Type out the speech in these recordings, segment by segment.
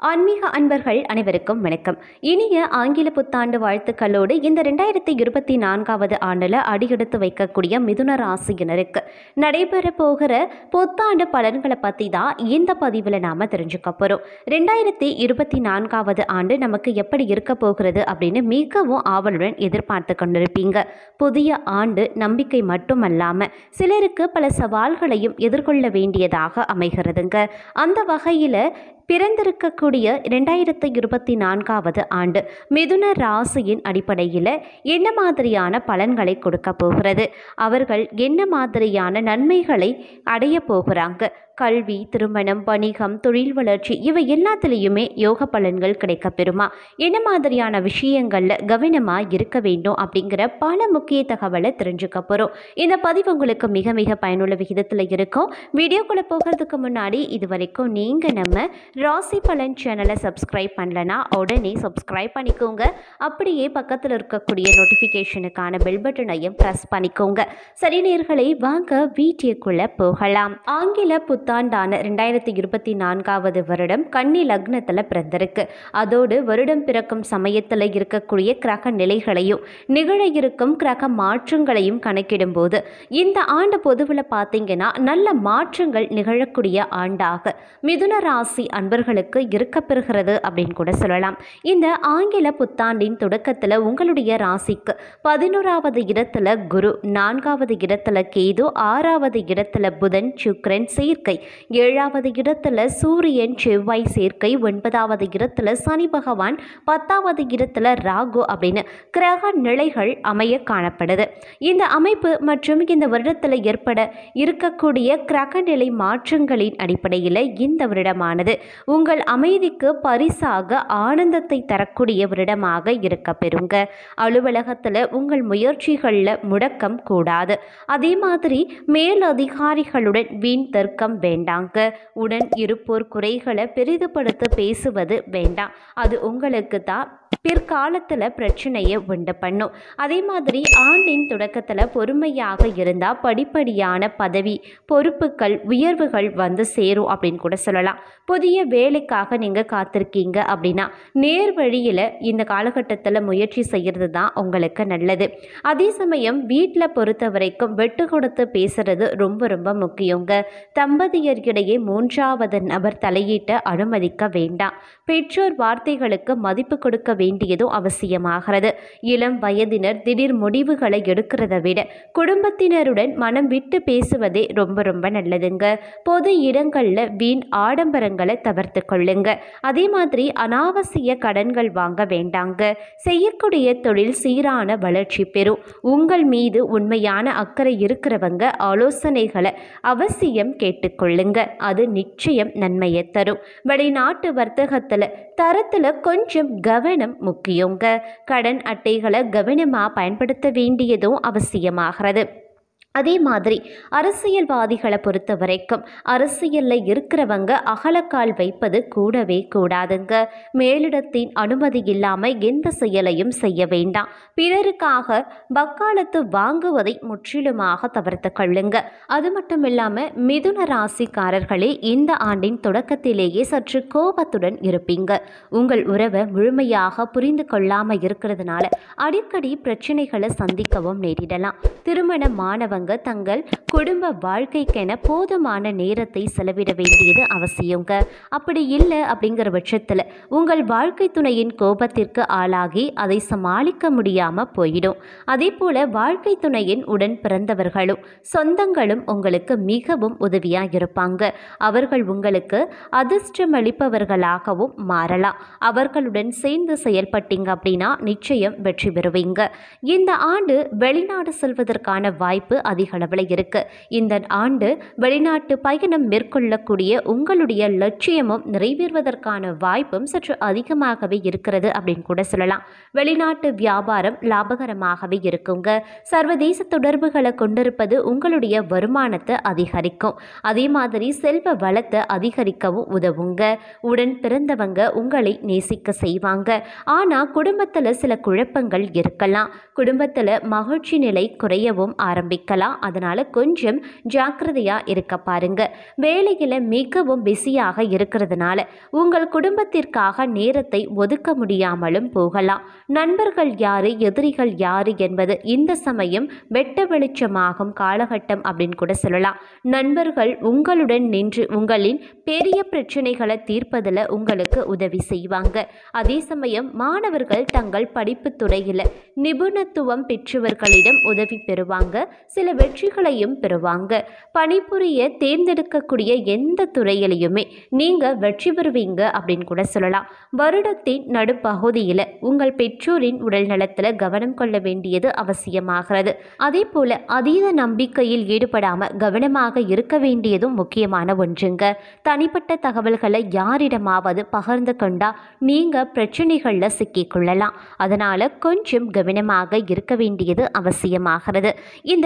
ஆன்மீக அன்பர்கள் அனைவருக்கும் வணக்கம். இனிய ஆங்கில புத்தாண்டு வாழ்த்துக்களோடு இந்த 2024வது ஆண்டில் அடியெடுத்து வைக்கக்கூடிய மிதுன ராசியினருக்கு நடைபெற போகிற புத்தாண்டு பலன்களை பற்றி தான் இந்த பதிவில் நாம் தெரிஞ்சுக்க போகிறோம். 2024வது ஆண்டு நமக்கு எப்படி இருக்க போகிறது அப்படின்னு மிகவும் ஆவலுடன் எதிர்பார்த்து கொண்டிருப்பீங்க. புதிய ஆண்டு நம்பிக்கை மட்டுமல்லாமல் சிலருக்கு பல சவால்களையும் எதிர்கொள்ள வேண்டியதாக அமைகிறதுங்க. அந்த வகையில் பிறந்திருக்கக்கூடிய 2024வது ஆண்டு மிதுன ராசியின் அடிப்படையில் என்ன மாதிரியான பலன்களை கொடுக்க போகிறது, அவர்கள் என்ன மாதிரியான நன்மைகளை அடைய போகிறாங்க, கல்வி, திருமணம், வணிகம், தொழில் வளர்ச்சி இவை எல்லாத்துலேயுமே யோக பலன்கள் கிடைக்க பெறுமா, என்ன மாதிரியான விஷயங்களில் கவனமாக இருக்க வேண்டும் அப்படிங்கிற பல முக்கிய தகவலை தெரிஞ்சுக்க போகிறோம். இந்த பதிவு உங்களுக்கு மிக மிக பயனுள்ள விகிதத்தில் இருக்கும். வீடியோக்குள்ளே போகிறதுக்கு முன்னாடி இது வரைக்கும் நீங்கள் நம்ம ராசி பலன் சேனலை சப்ஸ்கிரைப் பண்ணலனா உடனே சப்ஸ்கிரைப் பண்ணிக்கோங்க. அப்படியே பக்கத்தில் இருக்கக்கூடிய நோட்டிஃபிகேஷனுக்கான பெல் பட்டனையும் ப்ரெஸ் பண்ணிக்கோங்க. சரி நேயர்களே, வாங்க வீடியோக்குள்ளே போகலாம். ஆங்கில புத்தாண்டான 2024வது வருடம் கன்னி லக்னத்தில் பிறந்திருக்கு. அதோடு வருடம் பிறக்கும் சமயத்தில் இருக்கக்கூடிய கிரக நிலைகளையும் நிகழ இருக்கும் கிரக மாற்றங்களையும் கணக்கிடும் போது இந்த ஆண்டு பொதுவில் பார்த்தீங்கன்னா நல்ல மாற்றங்கள் நிகழக்கூடிய ஆண்டாக மிதுன ராசி அன்பர்களுக்கு இருக்கப்பெறுகிறது அப்படின்னு கூட சொல்லலாம். இந்த ஆங்கில புத்தாண்டின் தொடக்கத்தில் உங்களுடைய ராசிக்கு 11வது இடத்துல குரு, 4வது இடத்துல கேது, 6வது இடத்துல புதன் சுக்கிரன் சேர்க்கை, 7வது இடத்துல சூரியன் செவ்வாய் சேர்க்கை, 9வது இடத்துல சனி பகவான், 10வது இடத்துல ராகு அப்படின்னு கிரக நிலைகள் அமைய காணப்படுது. இந்த அமைப்பு மற்றும் இந்த வருடத்தில் ஏற்பட இருக்கக்கூடிய கிரக நிலை மாற்றங்களின் அடிப்படையில் இந்த வருடமானது உங்கள் அமைதிக்கு பரிசாக ஆனந்தத்தை தரக்கூடிய வருடமாக இருக்க பெறுங்க. அலுவலகத்தில் உங்கள் முயற்சிகளில் முடக்கம் கூடாது. அதே மாதிரி மேல் அதிகாரிகளுடன் வீண் தர்க்கம் வேண்டாங்க. உடன் இருப்போர் குறைகளை பெரிதுபடுத்த பேசுவது வேண்டாம். அது உங்களுக்கு தான் பிற்காலத்தில் பிரச்சனையை உண்டு பண்ணும். அதே மாதிரி ஆண்டின் தொடக்கத்தில் பொறுமையாக இருந்தால் படிப்படியான பதவி பொறுப்புகள் உயர்வுகள் வந்து சேரும் அப்படின்னு கூட சொல்லலாம். புதிய வேலைக்காக நீங்கள் காத்திருக்கீங்க அப்படின்னா நேர் வழியில் இந்த காலகட்டத்தில் முயற்சி செய்கிறது தான் உங்களுக்கு நல்லது. அதே சமயம் வீட்டில் பொறுத்த வரைக்கும் வெட்டு கொடுத்து பேசுறது ரொம்ப ரொம்ப முக்கியங்க. தம்பதியர்களிடையே 3வது நபர் தலையிட்ட அனுமதிக்க வேண்டாம். பெற்றோர் வார்த்தைகளுக்கு மதிப்பு கொடுக்க வேண்டியதும் அவசியமாகிறது. இளம் வயதினர் திடீர் முடிவுகளை எடுக்கிறத விட குடும்பத்தினருடன் மனம் விட்டு பேசுவதே ரொம்ப ரொம்ப நல்லதுங்க. பொது இடங்களில் வீண் ஆடம்பரங்களை தவிர்த்து கொள்ளுங்க. அதே மாதிரி அனாவசிய கடன்கள் வாங்க வேண்டாங்க. செய்யக்கூடிய தொழில் சீரான வளர்ச்சி பெறும். உங்கள் மீது உண்மையான அக்கறை இருக்கிறவங்க ஆலோசனைகளை அவசியம் கேட்டுக்கொள்ளுங்க. அது நிச்சயம் நன்மையை தரும். வெளிநாட்டு வர்த்தகத்தில் தரத்தில் கொஞ்சம் கவனம் முக்கியங்க. கடன் அட்டைகளை கவனமாக பயன்படுத்த வேண்டியதும் அவசியமாகிறது. அதே மாதிரி அரசியல்வாதிகளை பொறுத்த வரைக்கும் அரசியலில் இருக்கிறவங்க அகலக்கால் வைப்பது கூடவே கூடாதுங்க. மேலிடத்தின் அனுமதி இல்லாமல் எந்த செயலையும் செய்ய வேண்டாம். பிறருக்காக வக்காலத்து வாங்குவதை முற்றிலுமாக தவிர்த்து கொள்ளுங்க. அது மட்டும் இல்லாமல் மிதுன ராசிக்காரர்களே இந்த ஆண்டின் தொடக்கத்திலேயே சற்று கோபத்துடன் இருப்பீங்க. உங்கள் உறவை முழுமையாக புரிந்து கொள்ளாமல் இருக்கிறதுனால அடிக்கடி பிரச்சனைகளை சந்திக்கவும் நேரிடலாம். திருமணமானவங்க தங்கள் குடும்ப வாழ்க்கைக்கென போதுமான நேரத்தை செலவிட வேண்டியது அவசியங்க. அப்படி இல்லை அப்படிங்கிற பட்சத்தில் உங்கள் வாழ்க்கை துணையின் கோபத்திற்கு ஆளாகி அதை சமாளிக்க முடியாமல் போயிடும். அதே போல வாழ்க்கை துணையின் உடன் பிறந்தவர்களும் சொந்தங்களும் உங்களுக்கு மிகவும் உதவியாக இருப்பாங்க. அவர்கள் உங்களுக்கு அதிர்ஷ்டமளிப்பவர்களாகவும் மாறலாம். அவர்களுடன் சேர்ந்து செயல்பட்டீங்க அப்படின்னா நிச்சயம் வெற்றி பெறுவீங்க. இந்த ஆண்டு வெளிநாடு செல்வதற்கான வாய்ப்பு அதிக அளவில் இருக்கு. இந்த ஆண்டு வெளிநாட்டு பயணம் மேற்கொள்ளக்கூடிய உங்களுடைய லட்சியமும் நிறைவேறுவதற்கான வாய்ப்பும் சற்று அதிகமாகவே இருக்கிறது அப்படின்னு கூட சொல்லலாம். வெளிநாட்டு வியாபாரம் லாபகரமாகவே இருக்குங்க. சர்வதேச தொடர்புகளை கொண்டிருப்பது உங்களுடைய வருமானத்தை அதிகரிக்கும். அதே மாதிரி செல்வ வளத்தை அதிகரிக்கவும் உதவுங்க. உடன் பிறந்தவங்க உங்களை நேசிக்க செய்வாங்க. ஆனால் குடும்பத்தில் சில குழப்பங்கள் இருக்கலாம். குடும்பத்தில் மகிழ்ச்சி நிலை குறையவும் ஆரம்பிக்கலாம். இருக்கலாம். அதனால கொஞ்சம் ஜாக்கிரதையா இருக்க பாருங்க. வேலையில மிகவும் பிஸியாக இருக்கிறதுனால உங்கள் குடும்பத்திற்காக நேரத்தை ஒதுக்க முடியாமலும் போகலாம். நண்பர்கள் யாரு எதிரிகள் யாரு என்பது இந்த சமயம் வெட்ட வெளிச்சமாகும் காலகட்டம் அப்படின்னு கூட சொல்லலாம். நண்பர்கள் உங்களுடன் நின்று உங்களின் பெரிய பிரச்சனைகளை தீர்ப்பதில் உங்களுக்கு உதவி செய்வாங்க. அதே சமயம் மாணவர்கள் தங்கள் படிப்பு துறையில் நிபுணத்துவம் பெற்றவர்களிடம் உதவி பெறுவாங்க. சில வெற்றிகளையும் பெறுவாங்க. பணிபுரிய தேர்ந்தெடுக்கக்கூடிய எந்த துறையிலையுமே நீங்க வெற்றி பெறுவீங்க அப்படின்னு கூட சொல்லலாம். வருடத்தின் நடுப்பகுதியில் உங்கள் பெற்றோரின் உடல் நலத்தில் கவனம் கொள்ள வேண்டியது அவசியமாகிறது. அதே போல அதீத நம்பிக்கையில் ஈடுபடாம கவனமாக இருக்க வேண்டியதும் முக்கியமான ஒன்றுங்க. தனிப்பட்ட தகவல்களை யாரிடமாவது பகிர்ந்து கொண்டா நீங்க பிரச்சனைகள்ல சிக்கிக்கொள்ளலாம். அதனால கொஞ்சம் கவனமாக இருக்க வேண்டியது அவசியமாகிறது. இந்த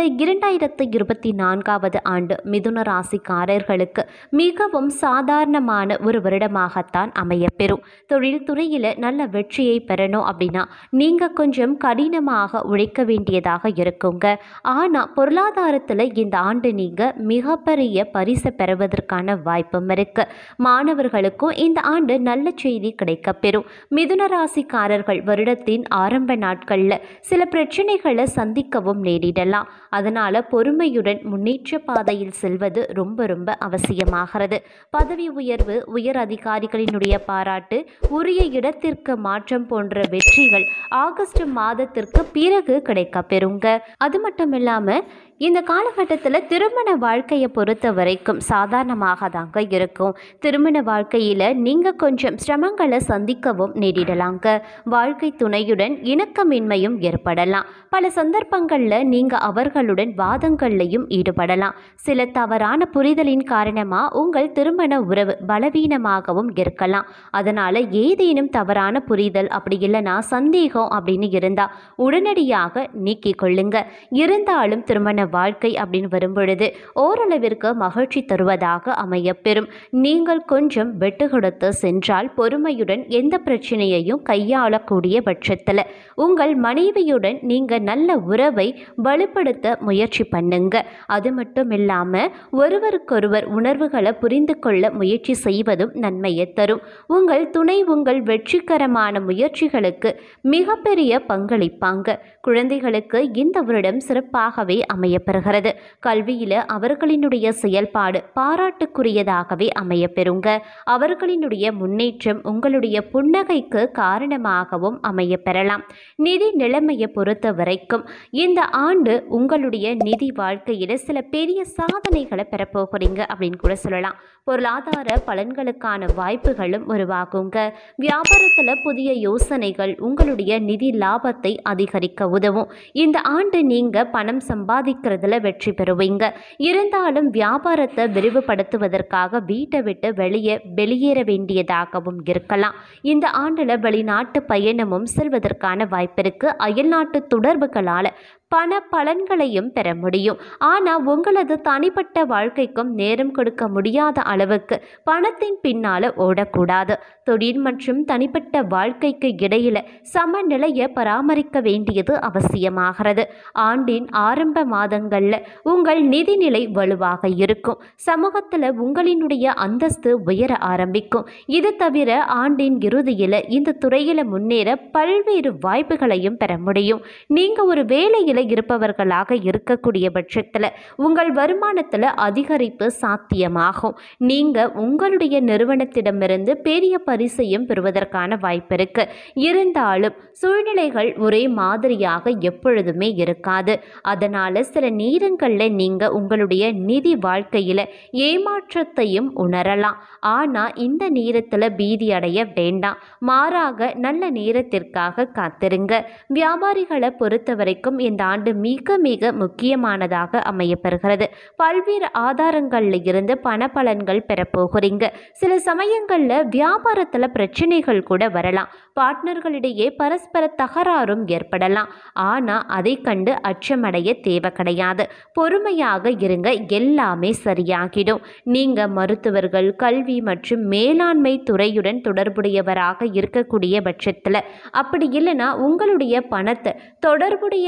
2024 ஆண்டு மிதுன ராசிக்காரர்களுக்கு மிகவும் சாதாரணமான ஒரு வருடமாகத்தான் அமையப்பெறும். தொழில்துறையில் நல்ல வெற்றியை பெறணும் அப்படின்னா நீங்க கொஞ்சம் கடினமாக உழைக்க வேண்டியதாக இருக்குங்க. ஆனால் பொருளாதாரத்தில் இந்த ஆண்டு நீங்க மிகப்பெரிய பரிசு பெறுவதற்கான வாய்ப்பும் இருக்கு. மாணவர்களுக்கும் இந்த ஆண்டு நல்ல செய்தி கிடைக்கப்பெறும். மிதுன ராசிக்காரர்கள் வருடத்தின் ஆரம்ப நாட்களில் சில பிரச்சனைகளை சந்திக்கவும் நேரிடலாம். அதனால பொறுமையுடன் முன்னேற்ற பாதையில் செல்வது ரொம்ப அவசியமாகிறது. பதவி உயர்வு, உயர் அதிகாரிகளினுடைய பாராட்டு, உரிய இடத்திற்கு மாற்றம் போன்ற வெற்றிகள் ஆகஸ்ட் மாதத்திற்கு பிறகு கிடைக்கப்பெறுங்க. அது மட்டும் இல்லாமல் இந்த காலகட்டத்தில் திருமண வாழ்க்கையை பொறுத்த வரைக்கும் சாதாரணமாக தாங்க இருக்கும். திருமண வாழ்க்கையில் நீங்கள் கொஞ்சம் சிரமங்களை சந்திக்கவும் நேரிடலாங்க. வாழ்க்கை துணையுடன் இணக்கமின்மையும் ஏற்படலாம். பல சந்தர்ப்பங்களில் நீங்கள் அவர்களுடன் வாதங்கள்லையும் ஈடுபடலாம். சில தவறான புரிதலின் காரணமாக உங்கள் திருமண உறவு பலவீனமாகவும் இருக்கலாம். அதனால் ஏதேனும் தவறான புரிதல் அப்படி இல்லைனா சந்தேகம் அப்படின்னு இருந்தால் உடனடியாக நீக்கிக் கொள்ளுங்க. இருந்தாலும் திருமண வாழ்க்கை அப்படின்னு வரும்பொழுது ஓரளவிற்கு மகிழ்ச்சி தருவதாக அமையப்பெறும். நீங்கள் கொஞ்சம் வெட்டு கொடுத்து சென்றால் பொறுமையுடன் எந்த பிரச்சனையையும் கையாளக்கூடிய பட்சத்தில் உங்கள் மனைவியுடன் நீங்கள் நல்ல உறவை வலுப்படுத்த முயற்சி பண்ணுங்க. அது மட்டும் இல்லாமல் ஒருவருக்கொருவர் உணர்வுகளை புரிந்து கொள்ள முயற்சி செய்வதும் நன்மையை தரும். உங்கள் துணை உங்கள் வெற்றிகரமான முயற்சிகளுக்கு மிகப்பெரிய பங்களிப்பாங்க. குழந்தைகளுக்கு இந்த வருடம் சிறப்பாகவே அமையப்பெறுகிறது. கல்வியில் அவர்களினுடைய செயல்பாடு பாராட்டுக்குரியதாகவே அமையப்பெறுங்க. அவர்களினுடைய முன்னேற்றம் உங்களுடைய புன்னகைக்கு காரணமாகவும் அமையப்பெறலாம். நிதி நிலைமையை பொறுத்த வரைக்கும் இந்த ஆண்டு உங்களுடைய நிதி வாழ்க்கையில் சில பெரிய சாதனைகளை பெறப்போகிறீங்க அப்படின்னு கூட சொல்லலாம். பொருளாதார பலன்களுக்கான வாய்ப்புகளும் உருவாகுங்க. வியாபாரத்தில் புதிய யோசனைகள் உங்களுடைய நிதி லாபத்தை அதிகரிக்க உதவும். இந்த ஆண்டு நீங்க பணம் சம்பாதிக்கிறதுல வெற்றி பெறுவீங்க. இருந்தாலும் வியாபாரத்தை விரிவுபடுத்துவதற்காக வீட்டை விட்டு வெளியேற வேண்டியதாகவும் இருக்கலாம். இந்த ஆண்டுல வெளிநாட்டு பயணமும் செல்வதற்கான வாய்ப்பிற்கு. அயல்நாட்டு தொடர்புகளால் பண பலன்களையும் பெற முடியும். ஆனால் உங்களது தனிப்பட்ட வாழ்க்கைக்கும் நேரம் கொடுக்க முடியாத அளவுக்கு பணத்தின் பின்னால் ஓடக்கூடாது. தொழில் மற்றும் தனிப்பட்ட வாழ்க்கைக்கு இடையில சமநிலையை பராமரிக்க வேண்டியது அவசியமாகிறது. ஆண்டின் ஆரம்ப மாதங்களில் உங்கள் நிதிநிலை வலுவாக இருக்கும். சமூகத்தில் உங்களினுடைய அந்தஸ்து உயர ஆரம்பிக்கும். இது தவிர ஆண்டின் இறுதியில் இந்த துறையில் முன்னேற பல்வேறு வாய்ப்புகளையும் பெற முடியும். நீங்கள் ஒரு வேலையில் இருப்பவர்களாக இருக்கக்கூடிய பட்சத்தில் உங்கள் வருமானத்தில் அதிகரிப்பு சாத்தியமாகும். நீங்க உங்களுடைய நிறுவனத்திடமிருந்து பெரிய பரிசையும் பெறுவதற்கான வாய்ப்பு இருக்கு. இருந்தாலும் சூழ்நிலைகள் ஒரே மாதிரியாக எப்பொழுதுமே இருக்காது. அதனால சில நேரங்களில் நீங்க உங்களுடைய நிதி வாழ்க்கையில ஏமாற்றத்தையும் உணரலாம். ஆனா இந்த நேரத்தில் பீதி அடைய வேண்டாம். மாறாக நல்ல நேரத்திற்காக காத்திருங்க. வியாபாரிகளை பொறுத்த வரைக்கும் இந்த ஆண்டு மிக முக்கியமானதாக அமையப்பெறுகிறது. பல்வேறு ஆதாரங்களில் இருந்து பண பலன்கள் பெறப்போகிறீங்க. சில சமயங்களில் வியாபாரத்தில் பிரச்சனைகள் கூட வரலாம். பார்ட்னர்களிடையே பரஸ்பர தகராறும் ஏற்படலாம். ஆனால் அதை கண்டு அச்சமடைய தேவை கிடையாது. பொறுமையாக இருங்க, எல்லாமே சரியாகிடும். நீங்க மருத்துவர்கள், கல்வி மற்றும் மேலாண்மை துறையுடன் தொடர்புடையவராக இருக்கக்கூடிய பட்சத்தில் அப்படி இல்லைன்னா உங்களுடைய பணத்தை தொடர்புடைய துறைகள்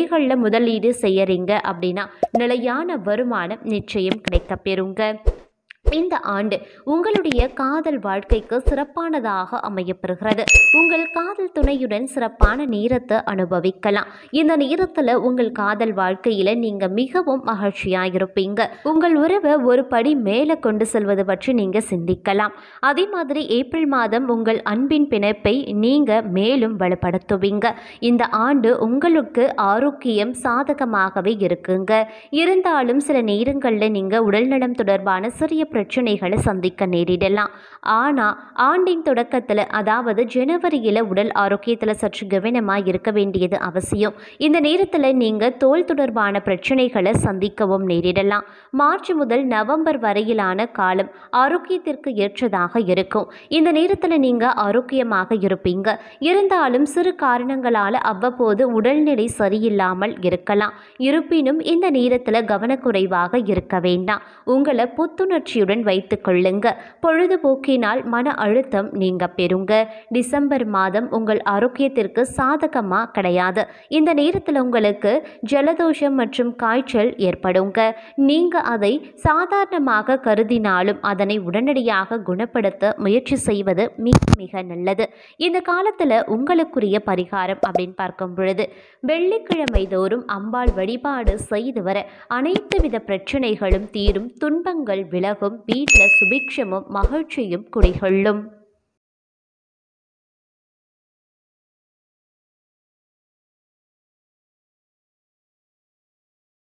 தொழில்களில் முதலீடு செய்யறீங்க அப்படின்னா நிலையான வருமானம் நிச்சயம் கிடைக்க பெறுங்க. இந்த ஆண்டு உங்களுடைய காதல் வாழ்க்கைக்கு சிறப்பானதாக அமையப்பெறுகிறது. உங்கள் காதல் துணையுடன் சிறப்பான நேரத்தை அனுபவிக்கலாம். இந்த நேரத்தில் உங்கள் காதல் வாழ்க்கையில் நீங்கள் மிகவும் மகிழ்ச்சியாக இருப்பீங்க. உங்கள் உறவை ஒரு படி மேலே கொண்டு செல்வது பற்றி நீங்கள் சிந்திக்கலாம். அதே மாதிரி ஏப்ரல் மாதம் உங்கள் அன்பின் பிணைப்பை நீங்கள் மேலும் வலுப்படுத்துவீங்க. இந்த ஆண்டு உங்களுக்கு ஆரோக்கியம் சாதகமாகவே இருக்குங்க. இருந்தாலும் சில நேரங்களில் நீங்கள் உடல்நலம் தொடர்பான சிறிய பிரச்சனைகளை சந்திக்க நேரிடலாம். ஆனால் ஆண்டின் தொடக்கத்தில், அதாவது ஜனவரியில் உடல் ஆரோக்கியத்தில் சற்று கவனமாக இருக்க வேண்டியது அவசியம். இந்த நேரத்தில் நீங்கள் தோல் தொடர்பான பிரச்சனைகளை சந்திக்கவும் நேரிடலாம். மார்ச் முதல் நவம்பர் வரையிலான காலம் ஆரோக்கியத்திற்கு ஏற்றதாக இருக்கும். இந்த நேரத்தில் நீங்கள் ஆரோக்கியமாக இருப்பீங்க. இருந்தாலும் சிறு காரணங்களால் அவ்வப்போது உடல்நிலை சரியில்லாமல் இருக்கலாம். இருப்பினும் இந்த நேரத்தில் கவனக்குறைவாக இருக்க வேண்டாம். உங்களை புத்துணர்ச்சியுடன் வைத்துக் கொள்ளுங்க. பொழுதுபோக்கினால் மன அழுத்தம் நீங்க பெறுங்க. டிசம்பர் மாதம் உங்கள் ஆரோக்கியத்திற்கு சாதகமா கிடையாது. இந்த நேரத்தில் உங்களுக்கு ஜலதோஷம் மற்றும் காய்ச்சல் ஏற்படுங்க. நீங்க அதை சாதாரணமாக கருதினாலும் அதனை உடனடியாக குணப்படுத்த முயற்சி செய்வது மிக மிக நல்லது. இந்த காலத்தில் உங்களுக்குரிய பரிகாரம் அப்படின்னு பார்க்கும் பொழுது வெள்ளிக்கிழமை தோறும் அம்பாள் வழிபாடு செய்து வர அனைத்து வித பிரச்சனைகளும் தீரும், துன்பங்கள் விலகும், வீட்டில் சுபிக்ஷமும் மகிழ்ச்சியும் குடிகொள்ளும்.